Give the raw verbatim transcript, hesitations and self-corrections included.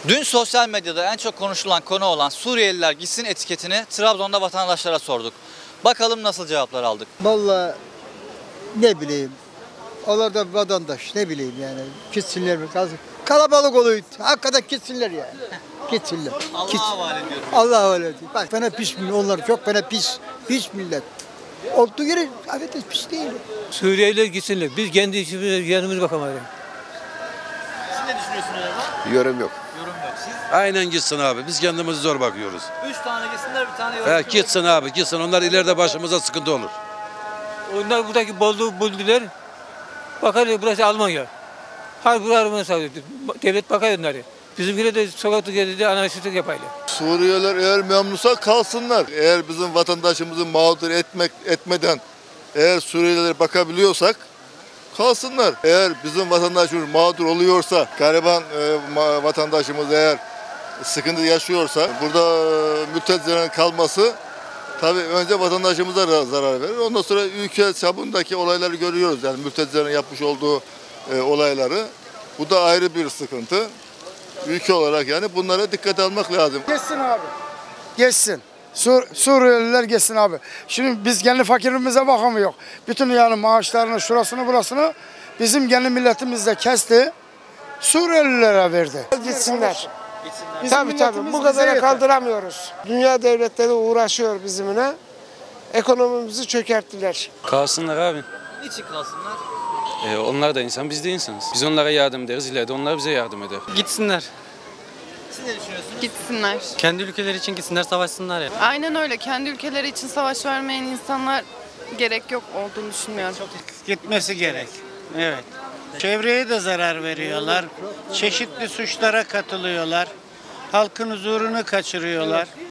Dün sosyal medyada en çok konuşulan konu olan Suriyeliler gitsin etiketini Trabzon'da vatandaşlara sorduk. Bakalım nasıl cevaplar aldık. Vallahi ne bileyim. Onlar da vatandaş, ne bileyim yani. Gitsinler mi? Kalsın. Kalabalık oluyor. Hakikaten gitsinler yani. Gitsinler. Allah'a Gitsin. havale ediyorum. Allah'a havale ediyor. Bak bana pis millet. Onlar çok bana pis. Pis millet. Olduğu yeri evet pis değil. Suriyeliler gitsinler. Biz kendi işimize yanımız bakamayız. Siz ne düşünüyorsunuz acaba? Yorum yok. Yorum yok. Siz Aynen gitsin abi. Biz kendimizi zor bakıyoruz. üç tane gitsinler bir tane yorum. He, gitsin abi gitsin. Onlar ileride başımıza sıkıntı olur. Onlar buradaki bolluğu buldular. Bakar burası Almanya. Her bir Almanya sağlıyor. Devlet bakar onları. Bizimkiler de sokakta gezdi anarşistlik yapaydı. Suriyeliler eğer memnunsa kalsınlar. Eğer bizim vatandaşımızı mağdur etmek etmeden eğer Suriyelilere bakabiliyorsak kalsınlar. Eğer bizim vatandaşımız mağdur oluyorsa, gariban e, vatandaşımız eğer sıkıntı yaşıyorsa burada e, mültecilerin kalması tabii önce vatandaşımıza zarar verir. Ondan sonra ülke çapındaki olayları görüyoruz. Yani mültecilerin yapmış olduğu e, olayları. Bu da ayrı bir sıkıntı. Ülke olarak yani bunlara dikkat almak lazım. Geçsin abi. Geçsin. Sur Suriyeliler geçsin abi. Şimdi biz kendi fakirimize bakamıyor. Bütün yani maaşlarını, şurasını, burasını bizim kendi milletimiz de kesti. Suriyelilere verdi. Gitsinler. Gitsinler. Tabii tabii bu kadar kaldıramıyoruz. Dünya devletleri uğraşıyor bizimle. Ekonomimizi çökerttiler. Kalsınlar abi. Niçin kalsınlar? Ee, onlar da insan, biz de insanız. Biz onlara yardım ederiz, ileride onlar bize yardım eder. Gitsinler. Siz ne düşünüyorsunuz? Gitsinler. Kendi ülkeleri için gitsinler, savaşsınlar ya. Aynen öyle. Kendi ülkeleri için savaş vermeyen insanlar gerek yok olduğunu düşünmüyorum. Gitmesi gerek. Evet. Çevreye de zarar veriyorlar. Çeşitli suçlara katılıyorlar. Halkın huzurunu kaçırıyorlar.